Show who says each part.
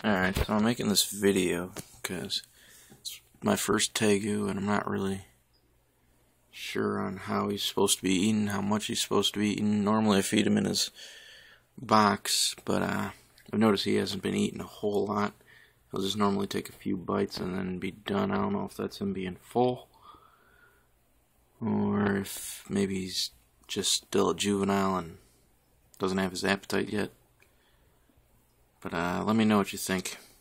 Speaker 1: Alright, so I'm making this video because it's my first Tegu and I'm not really sure on how he's supposed to be eaten, how much he's supposed to be eaten. Normally I feed him in his box, but I've noticed he hasn't been eating a whole lot. He'll just normally take a few bites and then be done. I don't know if that's him being full or if maybe he's just still a juvenile and doesn't have his appetite yet. But let me know what you think.